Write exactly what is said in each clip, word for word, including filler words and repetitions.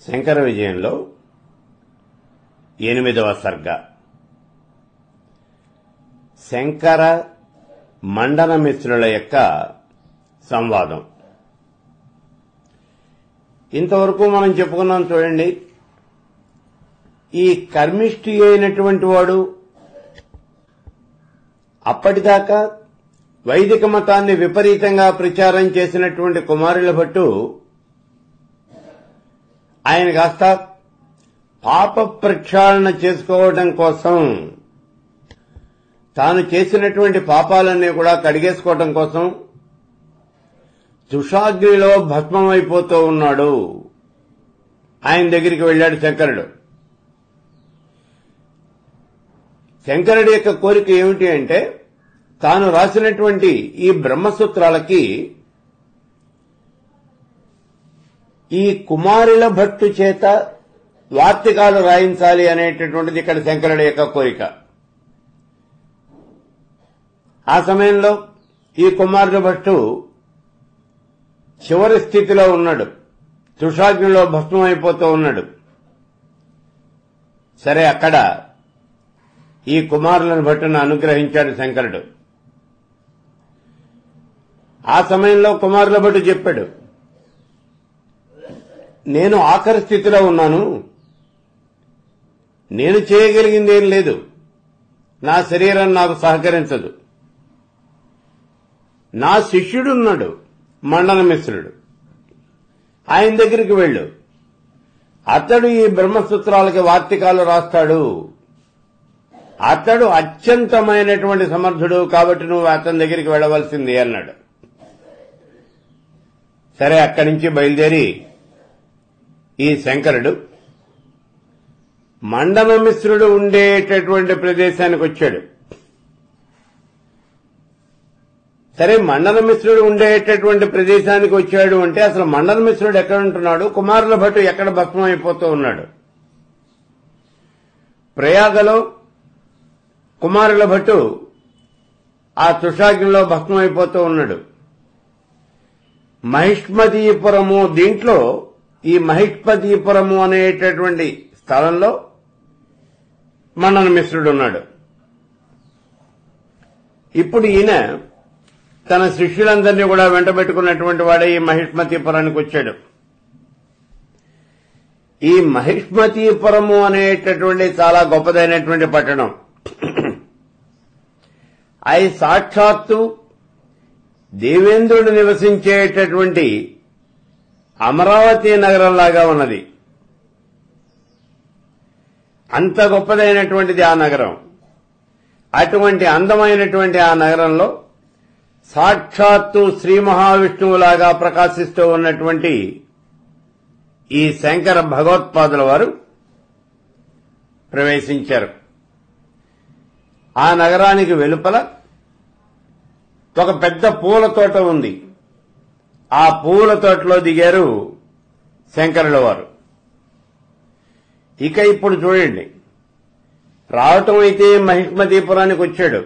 శంకర విజయంలో ఎనిమిదవ సర్గ. శంకర మండన మిశ్రుల యొక్క సంవాదం. ఇంతవరకు మనం చెప్పుకున్నాం చూడండి. ఈ కర్మిష్ఠి అయినటువంటి వాడు అప్పటిదాకా వైదిక మతాన్ని విపరీతంగా ప్రచారం చేసినటువంటి కుమారుల భట్టు ఆయన కాస్త పాప ప్రక్షాళన చేసుకోవడం కోసం, తాను చేసినటువంటి పాపాలన్నీ కూడా కడిగేసుకోవడం కోసం తుషాగ్నిలో భస్మమైపోతూ ఉన్నాడు. ఆయన దగ్గరికి వెళ్ళాడు శంకరుడు. శంకరుడి యొక్క కోరిక ఏమిటి అంటే, తాను రాసినటువంటి ఈ బ్రహ్మసూత్రాలకి ఈ కుమారుల భట్టు చేత వార్తికాలు రాయించాలి అనేటటువంటిది ఇక్కడ శంకరుడి యొక్క కోరిక. ఆ సమయంలో ఈ కుమారుల భట్టు చివరి స్థితిలో ఉన్నాడు, తుషాగ్నిలో భస్మమైపోతూ ఉన్నాడు. సరే, అక్కడ ఈ కుమారులను భట్టును అనుగ్రహించాడు శంకరుడు. ఆ సమయంలో కుమారుల భట్టు చెప్పాడు, నేను ఆఖరి స్థితిలో ఉన్నాను, నేను చేయగలిగింది ఏం లేదు, నా శరీరం నాకు సహకరించదు. నా శిష్యుడున్నాడు మండన మిశ్రుడు, ఆయన దగ్గరికి వెళ్ళు, అతడు ఈ బ్రహ్మసూత్రాలకి వార్తికాలు రాస్తాడు, అతడు అత్యంతమైనటువంటి సమర్థుడు, కాబట్టి నువ్వు అతని దగ్గరికి వెళ్లవలసింది అన్నాడు. సరే, అక్కడి నుంచి బయలుదేరి ఈ శంకరుడు మండన మిశ్రుడు ఉండేటటువంటి ప్రదేశానికి వచ్చాడు. సరే, మండన మిశ్రుడు ఉండేటటువంటి ప్రదేశానికి వచ్చాడు అంటే అసలు మండన మిశ్రుడు ఎక్కడ ఉంటున్నాడు, కుమారుల భట్టు ఎక్కడ భస్మం అయిపోతూ ఉన్నాడు? ప్రయాగలో కుమారుల భట్టు ఆ తుషాగ్నిలో భస్మమైపోతూ ఉన్నాడు. మహిష్మతీపురము, దీంట్లో ఈ మహిష్మతీపురము అనేటటువంటి స్థలంలో మండన మిశ్రుడు ఉన్నాడు. ఇప్పుడు ఈయన తన శిష్యులందరినీ కూడా వెంటబెట్టుకున్నటువంటి వాడే ఈ మహిష్మతీపురానికి వచ్చాడు. ఈ మహిష్మతీపురము అనేటటువంటి చాలా గొప్పదైనటువంటి పట్టణం. అది సాక్షాత్తు దేవేంద్రుడు నివసించేటటువంటి అమరావతి నగరంలాగా ఉన్నది. అంత గొప్పదైనటువంటిది ఆ నగరం. అటువంటి అందమైనటువంటి ఆ నగరంలో సాక్షాత్తు శ్రీ మహావిష్ణువులాగా ప్రకాశిస్తూ ఉన్నటువంటి ఈ శంకర భగవత్పాదుల వారు ప్రవేశించారు. ఆ నగరానికి వెలుపల ఒక పెద్ద పూల తోట ఉంది. ఆ పూల తోటలో దిగారు శంకరుల వారు. ఇక ఇప్పుడు చూడండి, రావటం అయితే మహిష్మతీపురానికి వచ్చాడు.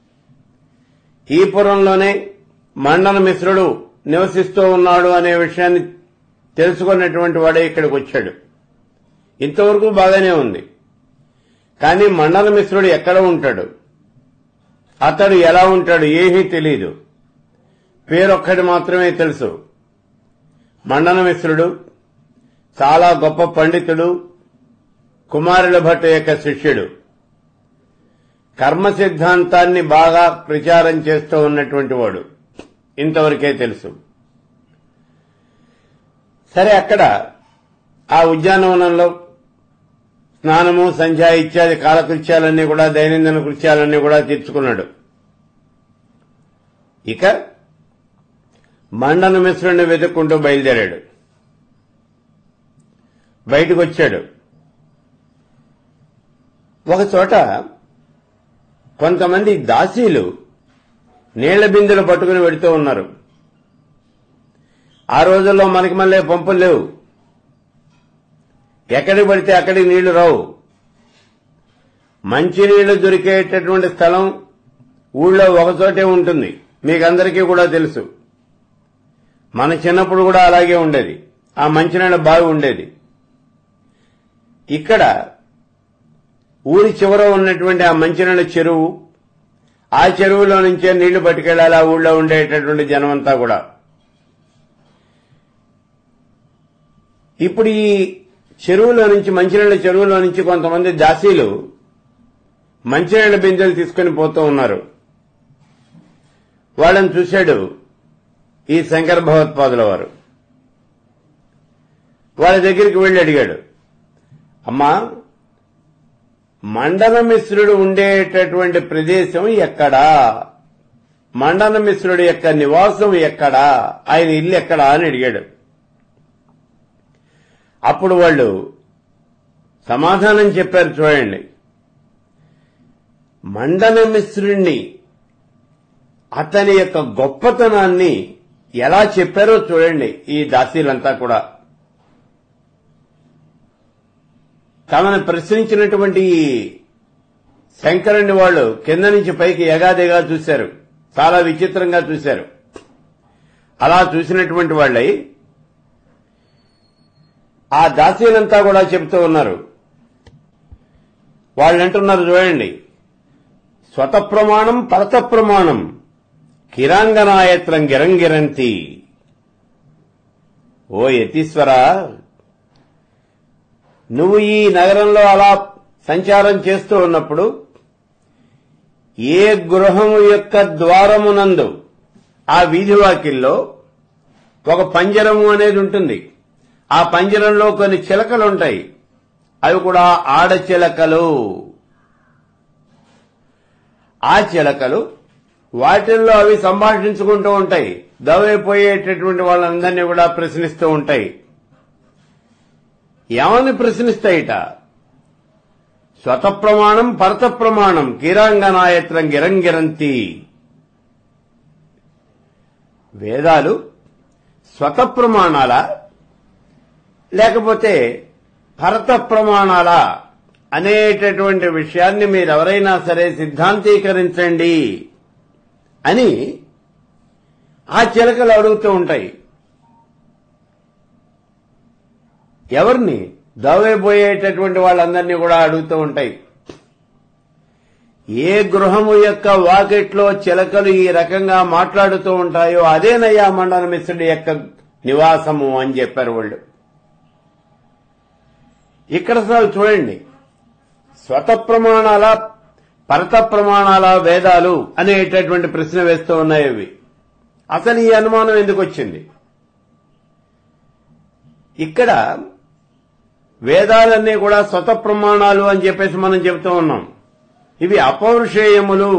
ఈ పురంలోనే మండన మిశ్రుడు నివసిస్తూ ఉన్నాడు అనే విషయాన్ని తెలుసుకున్నటువంటి వాడే ఇక్కడికి వచ్చాడు. ఇంతవరకు బాగానే ఉంది. కానీ మండన మిశ్రుడు ఎక్కడ ఉంటాడు, అతడు ఎలా ఉంటాడు ఏమీ తెలియదు. పేరొక్కటి మాత్రమే తెలుసు. మండన మిశ్రుడు చాలా గొప్ప పండితుడు, కుమారుల భట్టు యొక్క శిష్యుడు, కర్మ సిద్ధాంతాన్ని బాగా ప్రచారం చేస్తూ ఉన్నటువంటి వాడు. ఇంతవరకే తెలుసు. సరే, అక్కడ ఆ ఉద్యానవనంలో స్నానము, సంధ్య ఇత్యాది కాలకృత్యాలన్నీ కూడా, దైనందిన కృత్యాలన్నీ కూడా తీర్చుకున్నాడు. ఇక మండన మిశ్రుడిని వెతుక్కుంటూ బయలుదేరాడు. బయటకు వచ్చాడు. ఒకచోట కొంతమంది దాసీలు నీళ్ల బిందెలు పట్టుకుని వెడుతూ ఉన్నారు. ఆ రోజుల్లో మనకి మళ్ళీ పంపులు లేవు, ఎక్కడికి పడితే అక్కడికి నీళ్లు రావు. మంచినీళ్లు దొరికేటటువంటి స్థలం ఊళ్ళో ఒకచోటే ఉంటుంది, మీకందరికీ కూడా తెలుసు. మన చిన్నప్పుడు కూడా అలాగే ఉండేది. ఆ మంచినీళ్ళ బావి ఉండేది. ఇక్కడ ఊరి చివర ఉన్నటువంటి ఆ మంచినీళ్ళ చెరువు, ఆ చెరువులో నుంచే నీళ్లు పట్టుకెళ్లాలి ఆ ఊళ్ళో ఉండేటటువంటి జనమంతా కూడా. ఇప్పుడు ఈ చెరువులో నుంచి, మంచినీళ్ళ చెరువులో నుంచి కొంతమంది దాసీలు మంచినీళ్ళ బిందెలు తీసుకుని పోతూ ఉన్నారు. వాళ్ళని చూశాడు ఈ శంకర భగవత్పాదుల వారు. వాళ్ళ దగ్గరికి వెళ్లి అడిగాడు, అమ్మా, మండన మిశ్రుడు ఉండేటటువంటి ప్రదేశం ఎక్కడా? మండన మిశ్రుడి యొక్క నివాసం ఎక్కడా? ఆయన ఇల్లు ఎక్కడా అని అడిగాడు. అప్పుడు వాళ్ళు సమాధానం చెప్పారు. చూడండి, మండన మిశ్రుణ్ణి, అతని యొక్క గొప్పతనాన్ని ఎలా చెప్పారో చూడండి ఈ దాసీలంతా కూడా. తమను ప్రశ్నించినటువంటి శంకరుని వాళ్ళు కింద నుంచి పైకి ఎగాదిగా చూశారు, చాలా విచిత్రంగా చూశారు. అలా చూసినటువంటి వాళ్ళై ఆ దాసీలంతా కూడా చెబుతూ ఉన్నారు. వాళ్ళంటున్నారు, చూడండి, స్వత ప్రమాణం పరత ప్రమాణం కిరాంగనాయత్రం గిరంగిరంతి. ఓ యతీశ్వర, నువ్వు ఈ నగరంలో అలా సంచారం చేస్తూ ఉన్నప్పుడు ఏ గృహము యొక్క ద్వారమునందు, ఆ వీధి వాకిల్లో ఒక పంజరము అనేది ఉంటుంది. ఆ పంజరంలో కొన్ని చిలకలు ఉంటాయి. అవి కూడా ఆడచిలకలు. ఆ చిలకలు వాటిల్లో అవి సంభాషించుకుంటూ ఉంటాయి. దవైపోయేటటువంటి వాళ్ళందరినీ కూడా ప్రశ్నిస్తూ ఉంటాయి. ఏమని ప్రశ్నిస్తాయిట? స్వత ప్రమాణం పరత ప్రమాణం కిరాంగనాయత్రం గిరంగిరంతి. వేదాలు స్వత ప్రమాణాలా లేకపోతే పరత ప్రమాణాలా అనేటటువంటి విషయాన్ని మీరెవరైనా సరే సిద్ధాంతీకరించండి అని ఆ చిలకలు అడుగుతూ ఉంటాయి. ఎవరిని? దవైపోయేటటువంటి వాళ్ళందరినీ కూడా అడుగుతూ ఉంటాయి. ఏ గృహము యొక్క వాకిట్లో చిలకలు ఈ రకంగా మాట్లాడుతూ ఉంటాయో అదేనయ్యా మండన మిశ్రుడి యొక్క నివాసము అని చెప్పారు వాళ్ళు. ఇక్కడ అసలు చూడండి, స్వత ప్రమాణాల పరత ప్రమాణాల వేదాలు అనేటటువంటి ప్రశ్న వేస్తూ ఉన్నాయి. అవి అసలు ఈ అనుమానం ఎందుకు వచ్చింది? ఇక్కడ వేదాలన్నీ కూడా స్వత ప్రమాణాలు అని చెప్పేసి మనం చెబుతూ ఉన్నాం. ఇవి అపౌరుషేయములు.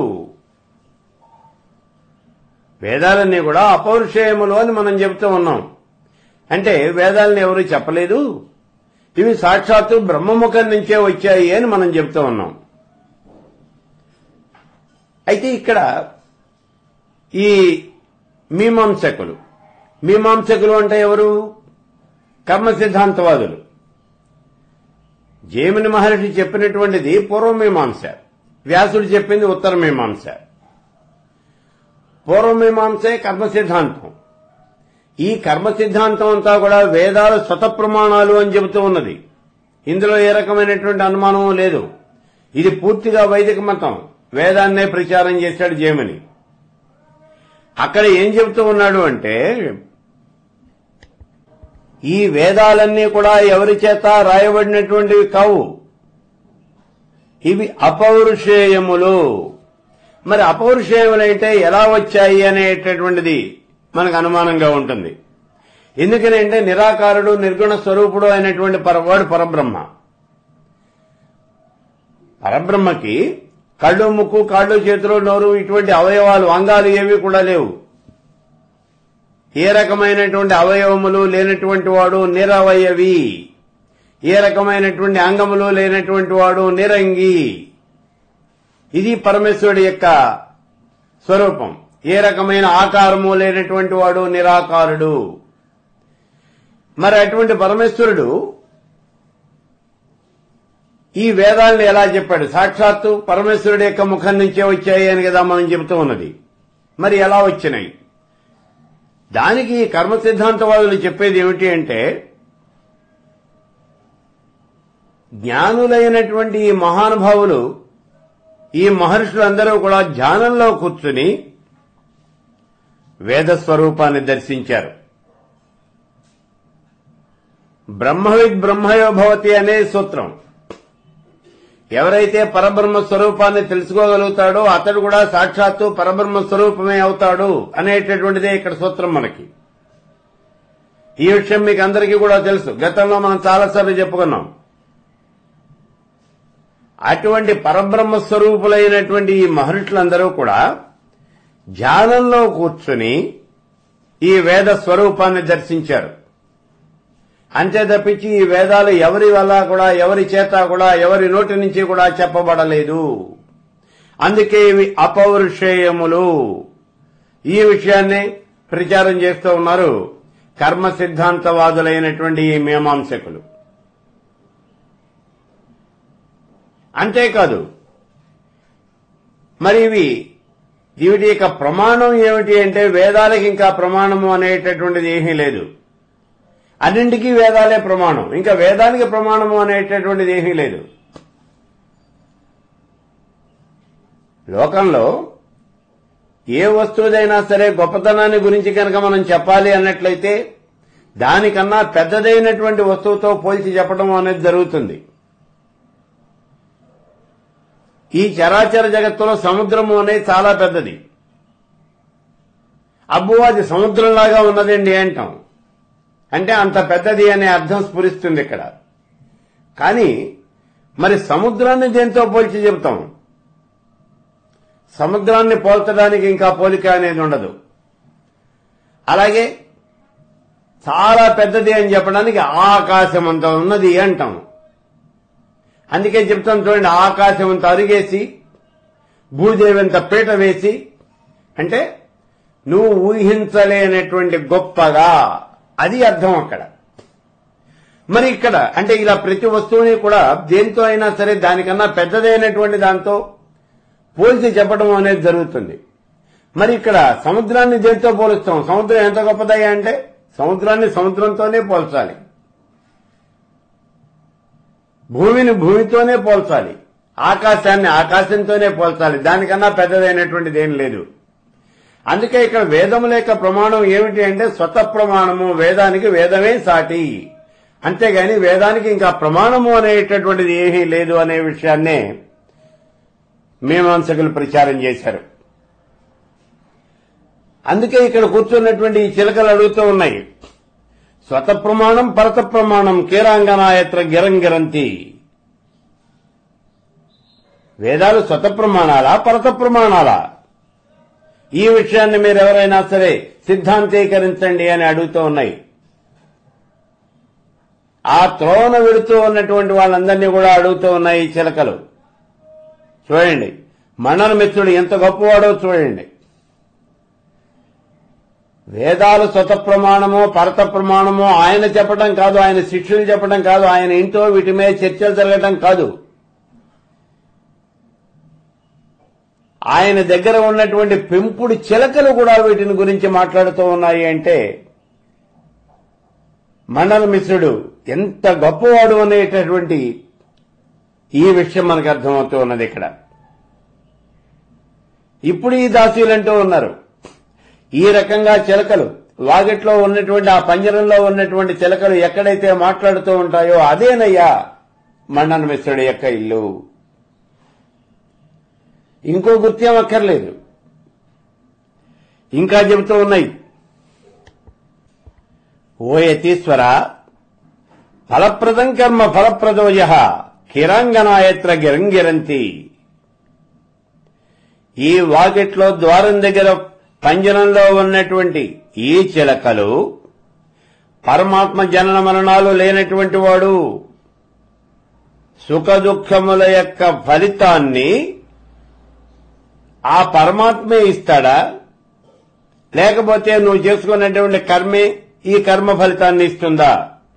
వేదాలన్నీ కూడా అపౌరుషేయములు అని మనం చెబుతూ ఉన్నాం. అంటే వేదాలను ఎవరు చెప్పలేదు, ఇవి సాక్షాత్తు బ్రహ్మముఖం నుంచే వచ్చాయి అని మనం చెబుతూ ఉన్నాం. అయితే ఇక్కడ ఈ మీమాంసకులు, మీమాంసకులు అంటే ఎవరు? కర్మ సిద్ధాంతవాదులు. జైమిని మహర్షి చెప్పినటువంటిది పూర్వమీమాంస, వ్యాసుడు చెప్పింది ఉత్తర మీమాంస. పూర్వమీమాంసే కర్మ సిద్ధాంతం. ఈ కర్మ సిద్ధాంతం అంతా కూడా వేదాలు స్వత ప్రమాణాలు అని చెబుతూ ఉన్నది. ఇందులో ఏ రకమైనటువంటి అనుమానం లేదు. ఇది పూర్తిగా వైదిక మతం. వేదాన్నే ప్రచారం చేశాడు జైమిని. అక్కడ ఏం చెబుతూ ఉన్నాడు అంటే, ఈ వేదాలన్నీ కూడా ఎవరి చేత రాయబడినటువంటివి కావు, ఇవి అపౌరుషేయములు. మరి అపౌరుషేయములంటే ఎలా వచ్చాయి అనేటటువంటిది మనకు అనుమానంగా ఉంటుంది. ఎందుకనంటే నిరాకారుడు నిర్గుణ స్వరూపుడు అయినటువంటి పరవాడు పరబ్రహ్మ. పరబ్రహ్మకి కళ్ళు, ముక్కు, కాళ్ళు, చేతులు, నోరు ఇటువంటి అవయవాలు, అంగాలు ఏవి కూడా లేవు. ఏ రకమైనటువంటి అవయవములు లేనటువంటి వాడు నిరవయవి. ఏ రకమైనటువంటి అంగములు లేనటువంటి వాడు నిరంగి. ఇది పరమేశ్వరుడి యొక్క స్వరూపం. ఏ రకమైన ఆకారము లేనటువంటి వాడు నిరాకారుడు. మరి అటువంటి పరమేశ్వరుడు ఈ వేదాలను ఎలా చెప్పాడు? సాక్షాత్తు పరమేశ్వరుడి యొక్క ముఖం నుంచే వచ్చాయి అని కదా మనం చెబుతూ ఉన్నది. మరి ఎలా వచ్చినాయి? దానికి కర్మ సిద్ధాంతవాదులు చెప్పేది ఏమిటి అంటే, జ్ఞానులైనటువంటి ఈ మహానుభావులు, ఈ మహర్షులందరూ కూడా ధ్యానంలో కూర్చుని వేద స్వరూపాన్ని దర్శించారు. బ్రహ్మవిద్ బ్రహ్మయో భవతి అనే సూత్రం. ఎవరైతే పరబ్రహ్మ స్వరూపాన్ని తెలుసుకోగలుగుతాడో అతడు కూడా సాక్షాత్తు పరబ్రహ్మ స్వరూపమే అవుతాడు అనేటటువంటిదే ఇక్కడ సూత్రం మనకి. ఈ విషయం మీకు అందరికీ కూడా తెలుసు, గతంలో మనం చాలాసార్లు చెప్పుకున్నాం. అటువంటి పరబ్రహ్మ స్వరూపులైనటువంటి ఈ మహర్షులందరూ కూడా ధ్యానంలో కూర్చుని ఈ వేద స్వరూపాన్ని దర్శించారు. అంతే తప్పించి ఈ వేదాలు ఎవరి వల్ల కూడా, ఎవరి చేత కూడా, ఎవరి నోటి నుంచి కూడా చెప్పబడలేదు. అందుకే ఇవి అపౌరుషేయములు. ఈ విషయాన్ని ప్రచారం చేస్తూ ఉన్నారు కర్మ సిద్ధాంతవాదులైనటువంటి ఈ మీమాంసకులు. అంతేకాదు, మరి ఇవి వీటి యొక్క ప్రమాణం ఏమిటి అంటే వేదాలకి ఇంకా ప్రమాణము అనేటటువంటిది ఏమీ లేదు. అన్నింటికీ వేదాలే ప్రమాణం, ఇంకా వేదానికి ప్రమాణము అనేటటువంటిది ఏమీ లేదు. లోకంలో ఏ వస్తువుదైనా సరే గొప్పతనాన్ని గురించి కనుక మనం చెప్పాలి అన్నట్లయితే దానికన్నా పెద్దదైనటువంటి వస్తువుతో పోల్చి చెప్పడం అనేది జరుగుతుంది. ఈ చరాచర జగత్తులో సముద్రము అనేది చాలా పెద్దది. అబ్బో అది సముద్రంలాగా ఉన్నదండి అంటాం, అంటే అంత పెద్దది అనే అర్థం స్ఫురిస్తుంది ఇక్కడ. కానీ మరి సముద్రాన్ని దేంతో పోల్చి చెబుతాం? సముద్రాన్ని పోల్చడానికి ఇంకా పోలిక అనేది ఉండదు. అలాగే చాలా పెద్దది అని చెప్పడానికి ఆకాశం అంత ఉన్నది అంటాం. అందుకే చెప్తాం చూడండి, ఆకాశం అంత అరిగేసి భూదేవి అంత పీట వేసి, అంటే నువ్వు ఊహించలేనటువంటి గొప్పగా, అది అర్థం అక్కడ. మరి ఇక్కడ అంటే ఇలా ప్రతి వస్తువుని కూడా దేంతో అయినా సరే దానికన్నా పెద్దదైనటువంటి దాంతో పోల్చి చెప్పడం అనేది జరుగుతుంది. మరి ఇక్కడ సముద్రాన్ని దేంతో పోలుస్తాం? సముద్రం ఎంత గొప్పదయ్యా అంటే సముద్రాన్ని సముద్రంతోనే పోల్చాలి, భూమిని భూమితోనే పోల్చాలి, ఆకాశాన్ని ఆకాశంతోనే పోల్చాలి. దానికన్నా పెద్దదైనటువంటిది ఏం లేదు. అందుకే ఇక్కడ వేదముల యొక్క ప్రమాణం ఏమిటి అంటే స్వత ప్రమాణము. వేదానికి వేదమే సాటి, అంతేగాని వేదానికి ఇంకా ప్రమాణము అనేటటువంటిది ఏమీ లేదు అనే విషయాన్నే మీమాంసకులు ప్రచారం చేశారు. అందుకే ఇక్కడ కూర్చున్నటువంటి ఈ చిలకలు అడుగుతూ ఉన్నాయి, స్వత ప్రమాణం పరత ప్రమాణం కీరాంగనాయత్ర గిరంగిరంతి. వేదాలు స్వత ప్రమాణాలా పరత ప్రమాణాలా? ఈ విషయాన్ని మీరు ఎవరైనా సరే సిద్ధాంతీకరించండి అని అడుగుతూ ఉన్నాయి. ఆ త్రోవన వెళుతూ ఉన్నటువంటి వాళ్ళందరినీ కూడా అడుగుతూ ఉన్నాయి ఈ చిలకలు. చూడండి, మండన మిత్రుడు ఎంత గొప్పవాడో చూడండి. వేదాలు స్వత ప్రమాణమో పరత ప్రమాణమో ఆయన చెప్పడం కాదు, ఆయన శిష్యులు చెప్పడం కాదు, ఆయన ఇంట్లో వీటి మీద చర్చలు జరగడం కాదు. ఆయన దగ్గర ఉన్నటువంటి పెంపుడు చిలకలు కూడా వీటిని గురించి మాట్లాడుతూ ఉన్నాయి. అంటే మండల మిశ్రుడు ఎంత గొప్పవాడు అనేటటువంటి ఈ విషయం మనకు అర్థమవుతూ ఉన్నది ఇక్కడ. ఇప్పుడు ఈ దాసీలంటూ ఉన్నారు, ఈ రకంగా చిలకలు వాగిట్లో ఉన్నటువంటి ఆ పంజరంలో ఉన్నటువంటి చిలకలు ఎక్కడైతే మాట్లాడుతూ ఉంటాయో అదేనయ్యా మండన మిశ్రుడి యొక్క ఇల్లు. ఇంకో గుర్త్యం అక్కర్లేదు. ఇంకా చెబుతూ ఉన్నాయి, ఓ యతీశ్వర ఫలప్రదం కర్మ ఫలప్రదోయ కిరాంగనాయత్ర గిరంగిరంతి. ఈ వాకిట్లో ద్వారం దగ్గర పంజరంలో ఉన్నటువంటి ఈ చిలకలు పరమాత్మ జనన మరణాలు లేనటువంటి వాడు, సుఖ దుఃఖముల యొక్క ఫలితాన్ని ఆ పరమాత్మే ఇస్తాడా, లేకపోతే నువ్వు చేసుకున్నటువంటి కర్మే ఈ కర్మ ఫలితాన్ని ఇస్తుందా?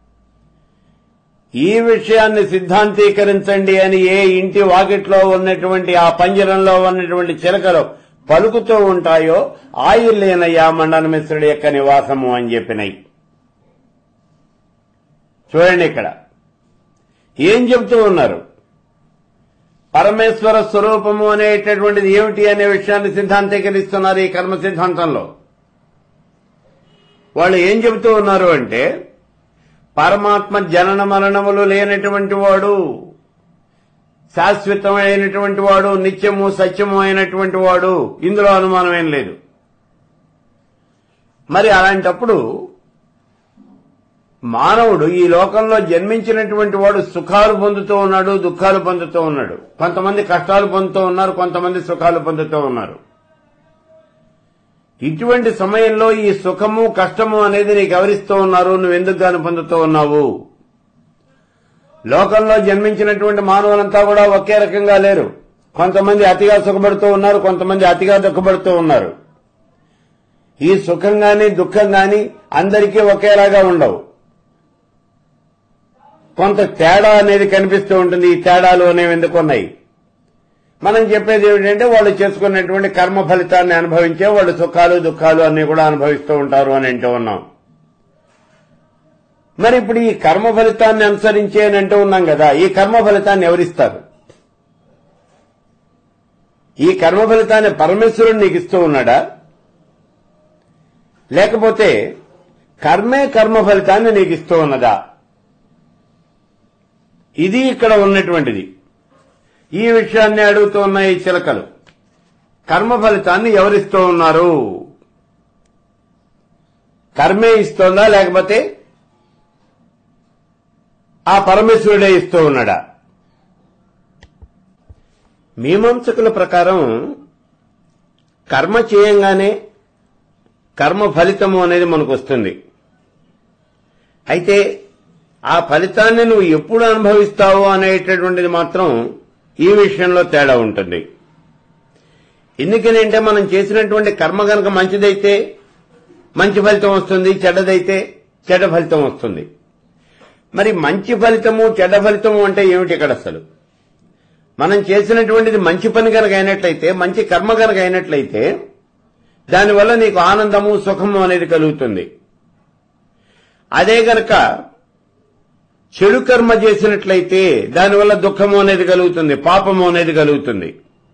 ఈ విషయాన్ని సిద్ధాంతీకరించండి అని ఏ ఇంటి వాకిట్లో ఉన్నటువంటి ఆ పంజరంలో ఉన్నటువంటి చిలకలు పలుకుతూ ఉంటాయో ఆ ఇల్లేనయ్యా మండన మిశ్రుడి యొక్క నివాసము అని చెప్పినాయి. చూడండి, ఇక్కడ ఏం చెబుతూ ఉన్నారు? పరమేశ్వర స్వరూపము అనేటటువంటిది ఏమిటి అనే విషయాన్ని సిద్ధాంతీకరిస్తున్నారు ఈ కర్మ సిద్ధాంతంలో. వాళ్ళు ఏం చెబుతూ ఉన్నారు అంటే పరమాత్మ జనన మరణములు లేనటువంటి వాడు, శాశ్వతమైనటువంటి వాడు, నిత్యము సత్యము అయినటువంటి వాడు, ఇందులో అనుమానమేం లేదు. మరి అలాంటప్పుడు మానవుడు ఈ లోకంలో జన్మించినటువంటి వాడు సుఖాలు పొందుతూ ఉన్నాడు, దుఃఖాలు పొందుతూ ఉన్నాడు. కొంతమంది కష్టాలు పొందుతూ ఉన్నారు, కొంతమంది సుఖాలు పొందుతూ ఉన్నారు. ఇటువంటి సమయంలో ఈ సుఖము కష్టము అనేది నీకు ఎవరిస్తూ ఉన్నారు? నువ్వెందుకు గాని పొందుతూ ఉన్నావు? లోకంలో జన్మించినటువంటి మానవులంతా కూడా ఒకే రకంగా లేరు. కొంతమంది అతిగా సుఖపడుతూ ఉన్నారు, కొంతమంది అతిగా దుఃఖపడుతూ ఉన్నారు. ఈ సుఖం గాని దుఃఖం గాని అందరికీ ఒకేలాగా ఉండవు. కొంత తేడా అనేది కనిపిస్తూ ఉంటుంది. ఈ తేడాలు అనేవి ఎందుకున్నాయి? మనం చెప్పేది ఏమిటంటే వాళ్ళు చేసుకున్నటువంటి కర్మ ఫలితాన్ని అనుభవించే వాళ్ళు సుఖాలు దుఃఖాలు అన్ని కూడా అనుభవిస్తూ ఉంటారు అని అంటూ ఉన్నాం. మరి ఇప్పుడు ఈ కర్మ ఫలితాన్ని అనుసరించి అని అంటూ ఉన్నాం కదా, ఈ కర్మ ఫలితాన్ని ఎవరిస్తారు? ఈ కర్మ ఫలితాన్ని పరమేశ్వరుడు నీకు ఇస్తూ ఉన్నాడా, లేకపోతే కర్మే కర్మ ఫలితాన్ని నీకు ఇస్తూ ఉన్నదా? ఇది ఇక్కడ ఉన్నటువంటిది. ఈ విషయాన్ని అడుగుతూ ఉన్న ఈ చిలకలు కర్మ ఫలితాన్ని ఎవరిస్తూ ఉన్నారు? కర్మే ఇస్తోందా, లేకపోతే ఆ పరమేశ్వరుడే ఇస్తూ ఉన్నాడా? మీమాంసకుల ప్రకారం కర్మ చేయంగానే కర్మ ఫలితము అనేది మనకు వస్తుంది. అయితే ఆ ఫలితాన్ని నువ్వు ఎప్పుడు అనుభవిస్తావు అనేటటువంటిది మాత్రం ఈ విషయంలో తేడా ఉంటుంది. ఎందుకనంటే మనం చేసినటువంటి కర్మ కనుక మంచిదైతే మంచి ఫలితం వస్తుంది, చెడ్డదైతే చెడ్డ ఫలితం వస్తుంది. మరి మంచి ఫలితము చెడ్డ ఫలితము అంటే ఏమిటి ఇక్కడ? అసలు మనం చేసినటువంటిది మంచి పని కనుక అయినట్లయితే, మంచి కర్మ కనుక అయినట్లయితే దానివల్ల నీకు ఆనందము సుఖము అనేది కలుగుతుంది. అదే గనక చెడు కర్మ చేసినట్లయితే దానివల్ల దుఃఖము అనేది కలుగుతుంది, పాపము అనేది కలుగుతుంది.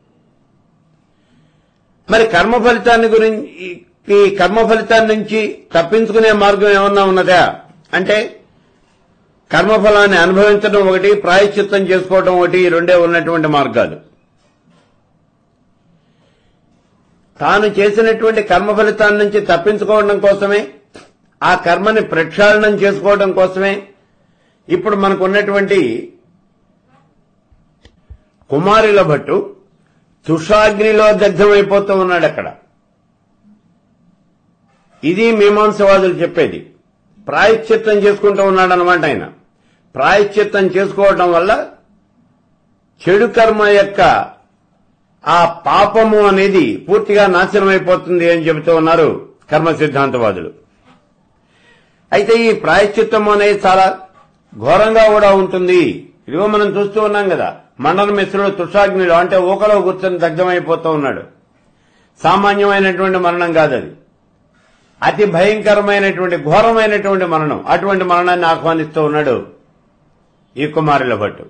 మరి కర్మ ఫలితాన్ని గురించి, ఈ కర్మ ఫలితాన్ని నుంచి తప్పించుకునే మార్గం ఏమన్నా ఉన్నదా అంటే కర్మఫలాన్ని అనుభవించడం ఒకటి, ప్రాయశ్చిత్తం చేసుకోవడం ఒకటి, ఈ రెండే ఉన్నటువంటి మార్గాలు. తాను చేసినటువంటి కర్మ ఫలితాన్ని నుంచి తప్పించుకోవడం కోసమే, ఆ కర్మని ప్రక్షాళనం చేసుకోవడం కోసమే ఇప్పుడు మనకు ఉన్నటువంటి కుమారుల భట్టు తుషాగ్నిలో దగ్ధమైపోతూ ఉన్నాడు అక్కడ. ఇది మీమాంసవాదులు చెప్పేది. ప్రాయశ్చిత్తం చేసుకుంటూ ఉన్నాడనమాట ఆయన. ప్రాయశ్చిత్తం చేసుకోవడం వల్ల చెడు కర్మ యొక్క ఆ పాపము అనేది పూర్తిగా నాశనమైపోతుంది అని చెబుతూ ఉన్నారు కర్మ సిద్ధాంతవాదులు. అయితే ఈ ప్రాయశ్చిత్తం అనేది చాలా ఘోరంగా కూడా ఉంటుంది. ఇదిగో మనం చూస్తూ ఉన్నాం కదా, మండల మిశ్రుడు తుషాగ్నిలో అంటే ఊకలో కూర్చొని దగ్ధమైపోతూ ఉన్నాడు. సామాన్యమైనటువంటి మరణం కాదది, అతి భయంకరమైనటువంటి ఘోరమైనటువంటి మరణం. అటువంటి మరణాన్ని ఆహ్వానిస్తూ ఉన్నాడు ఈ కుమారుల భట్టు.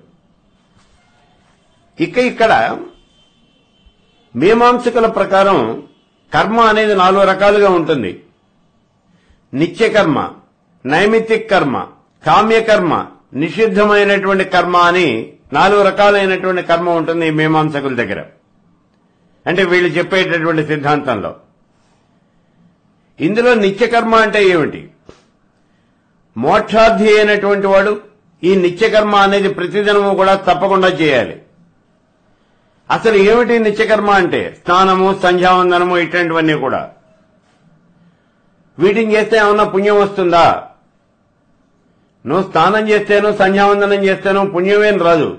ఇక ఇక్కడ మీమాంసకుల ప్రకారం కర్మ అనేది నాలుగు రకాలుగా ఉంటుంది. నిత్యకర్మ, నైమిత్తిక కర్మ, కామ్యకర్మ, నిషిద్ధమైనటువంటి కర్మ అని నాలుగు రకాలైనటువంటి కర్మ ఉంటుంది ఈ మీమాంసకుల దగ్గర. అంటే వీళ్ళు చెప్పేటటువంటి సిద్ధాంతంలో ఇందులో నిత్యకర్మ అంటే ఏమిటి? మోక్షార్థి అయినటువంటి వాడు ఈ నిత్యకర్మ అనేది ప్రతిదినము కూడా తప్పకుండా చేయాలి. అసలు ఏమిటి నిత్యకర్మ అంటే? స్నానము, సంధ్యావందనము, ఇట్లాంటివన్నీ కూడా. వీటిని చేస్తే ఏమన్నా పుణ్యం వస్తుందా? నువ్వు స్నానం చేస్తేనో సంధ్యావందనం చేస్తేనో పుణ్యమేం రాదు.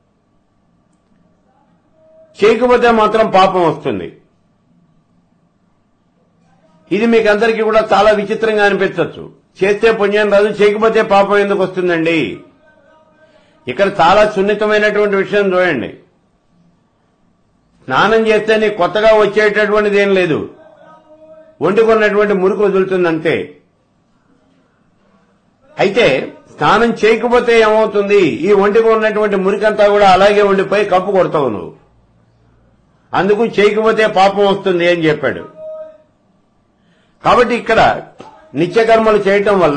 చేయకపోతే మాత్రం పాపం వస్తుంది. ఇది మీకు అందరికీ కూడా చాలా విచిత్రంగా అనిపించవచ్చు. చేస్తే పుణ్యం రాదు, చేయకపోతే పాపం ఎందుకు వస్తుందండి? ఇక్కడ చాలా సున్నితమైనటువంటి విషయం చూడండి. స్నానం చేస్తే నీకు కొత్తగా వచ్చేటటువంటిది ఏం లేదు, ఒంటికున్నటువంటి మురికి వదులుతుందంతే. అయితే స్నానం చేయకపోతే ఏమవుతుంది, ఈ ఒంటికి ఉన్నటువంటి మురికంతా కూడా అలాగే ఉండిపోయి కప్పు కొడతావు నువ్వు. అందుకు చేయకపోతే పాపం వస్తుంది అని చెప్పాడు. కాబట్టి ఇక్కడ నిత్యకర్మలు చేయటం వల్ల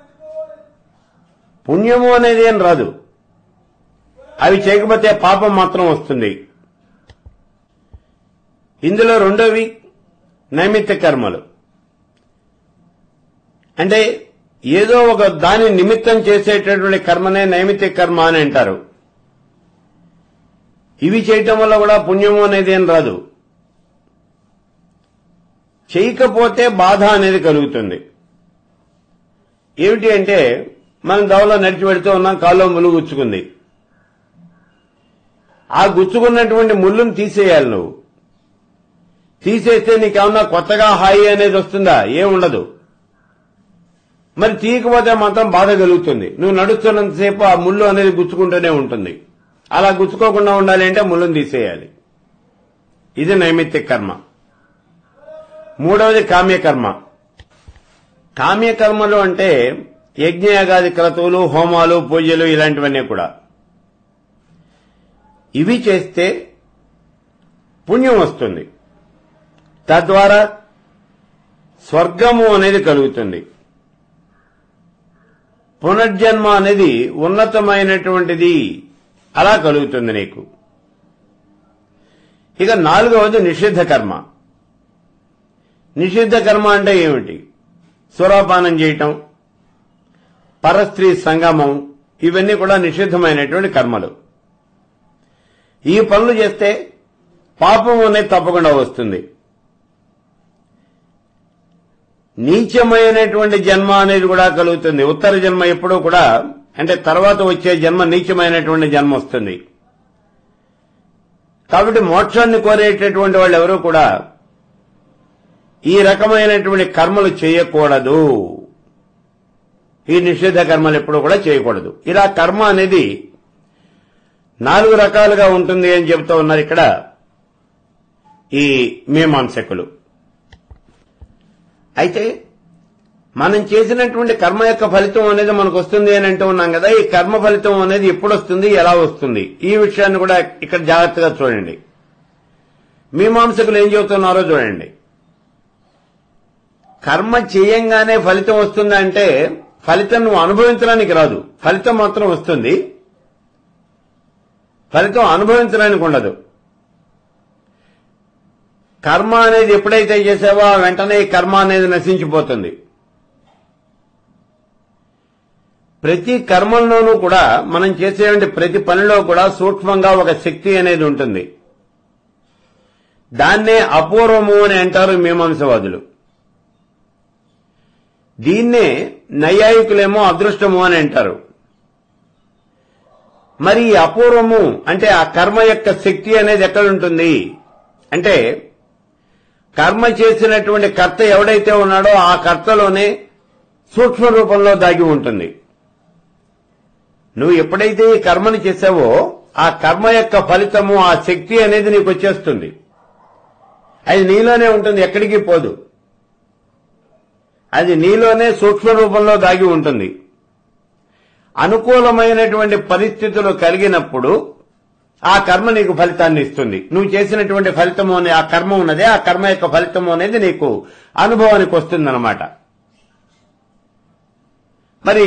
పుణ్యము అనేది ఏం రాదు, అవి చేయకపోతే పాపం మాత్రం వస్తుంది. ఇందులో రెండోవి నైమిత్తిక కర్మలు. అంటే ఏదో ఒక దాని నిమిత్తం చేసేటటువంటి కర్మనే నైమిత్తిక కర్మ అని అంటారు. ఇవి చేయటం వల్ల కూడా పుణ్యము అనేది ఏం రాదు, చేయకపోతే బాధ అనేది కలుగుతుంది. ఏమిటి అంటే, మనం దవలో నడిచి పెడుతూ ఉన్నాం, కాల్లో ముళ్ళు గుచ్చుకుంది. ఆ గుచ్చుకున్నటువంటి ముళ్ళును తీసేయాలి. నువ్వు తీసేస్తే నీకేమన్నా కొత్తగా హాయి అనేది వస్తుందా? ఏముండదు. మరి తీయకపోతే మాత్రం బాధ కలుగుతుంది. నువ్వు నడుస్తున్నంతసేపు ఆ ముళ్ళు అనేది గుచ్చుకుంటూనే ఉంటుంది. అలా గుచ్చుకోకుండా ఉండాలి అంటే ముళ్ళును తీసేయాలి. ఇది నైమిత్తిక కర్మ. మూడవది కామ్యకర్మ. కామ్యకర్మలు అంటే యజ్ఞయాగాది క్రతువులు, హోమాలు, పూజలు ఇలాంటివన్నీ కూడా. ఇవి చేస్తే పుణ్యం వస్తుంది, తద్వారా స్వర్గము అనేది కలుగుతుంది. పునర్జన్మ అనేది ఉన్నతమైనటువంటిది, అలా కలుగుతుంది నీకు. ఇక నాలుగవది నిషిద్ధ కర్మ. నిషిద్ధ కర్మ అంటే ఏమిటి? సురాపానం చేయటం, పరస్త్రీ సంగమం, ఇవన్నీ కూడా నిషిద్ధమైనటువంటి కర్మలు. ఈ పనులు చేస్తే పాపం అనేది తప్పకుండా వస్తుంది. నీచమైనటువంటి జన్మ అనేది కూడా కలుగుతుంది. ఉత్తర జన్మ ఎప్పుడూ కూడా, అంటే తర్వాత వచ్చే జన్మ నీచమైనటువంటి జన్మ వస్తుంది. కాబట్టి మోక్షాన్ని కోరేటటువంటి వాళ్ళు ఎవరూ కూడా ఈ రకమైనటువంటి కర్మలు చేయకూడదు. ఈ నిషిద్ధ కర్మలు ఎప్పుడూ కూడా చేయకూడదు. ఇలా కర్మ అనేది నాలుగు రకాలుగా ఉంటుంది అని చెబుతూ ఉన్నారు ఇక్కడ ఈ మీమాంసకులు. అయితే మనం చేసినటువంటి కర్మ యొక్క ఫలితం అనేది మనకు వస్తుంది అని అంటూ ఉన్నాం కదా. ఈ కర్మ ఫలితం అనేది ఎప్పుడు వస్తుంది, ఎలా వస్తుంది, ఈ విషయాన్ని కూడా ఇక్కడ జాగ్రత్తగా చూడండి. మీమాంసకులు ఏం చెబుతున్నారో చూడండి. కర్మ చేయంగానే ఫలితం వస్తుందంటే ఫలితం నువ్వు అనుభవించడానికి రాదు, ఫలితం మాత్రం వస్తుంది. ఫలితం అనుభవించడానికి ఉండదు. కర్మ అనేది ఎప్పుడైతే చేసావో వెంటనే కర్మ అనేది నశించిపోతుంది. ప్రతి కర్మల్లోనూ కూడా, మనం చేసే ప్రతి పనిలో కూడా సూక్ష్మంగా ఒక శక్తి అనేది ఉంటుంది. దాన్నే అపూర్వము అని అంటారు మీమాంసవాదులు. దీన్నే నైయాయికులేమో అదృష్టము అని అంటారు. మరి ఈ అపూర్వము అంటే ఆ కర్మ యొక్క శక్తి అనేది ఎక్కడుంటుంది అంటే, కర్మ చేసినటువంటి కర్త ఎవడైతే ఉన్నాడో ఆ కర్తలోనే సూక్ష్మ రూపంలో దాగి ఉంటుంది. నువ్వు ఎప్పుడైతే ఈ కర్మని చేసావో ఆ కర్మ యొక్క ఫలితము, ఆ శక్తి అనేది నీకు వచ్చేస్తుంది. అది నీలోనే ఉంటుంది, ఎక్కడికి పోదు. అది నీలోనే సూక్ష్మ రూపంలో దాగి ఉంటుంది. అనుకూలమైనటువంటి పరిస్థితులు కలిగినప్పుడు ఆ కర్మ నీకు ఫలితాన్ని ఇస్తుంది. నువ్వు చేసినటువంటి ఫలితము అనే ఆ కర్మ ఉన్నదే, ఆ కర్మ యొక్క ఫలితము అనేది నీకు అనుభవానికి వస్తుందన్నమాట. మరి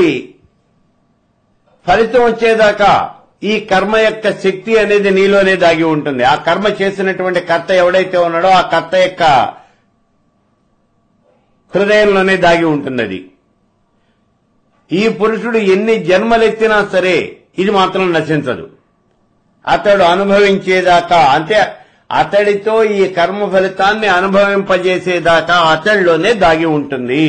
ఫలితం వచ్చేదాకా ఈ కర్మ యొక్క శక్తి అనేది నీలోనే దాగి ఉంటుంది. ఆ కర్మ చేసినటువంటి కర్త ఎవడైతే ఉన్నాడో ఆ కర్త యొక్క హృదయంలోనే దాగి ఉంటుంది. అది ఈ పురుషుడు ఎన్ని జన్మలెత్తినా సరే ఇది మాత్రం నశించదు. అతడు అనుభవించేదాకా, అంటే అతడితో ఈ కర్మ ఫలితాన్ని అనుభవింపజేసేదాకా అతడిలోనే దాగి ఉంటుంది.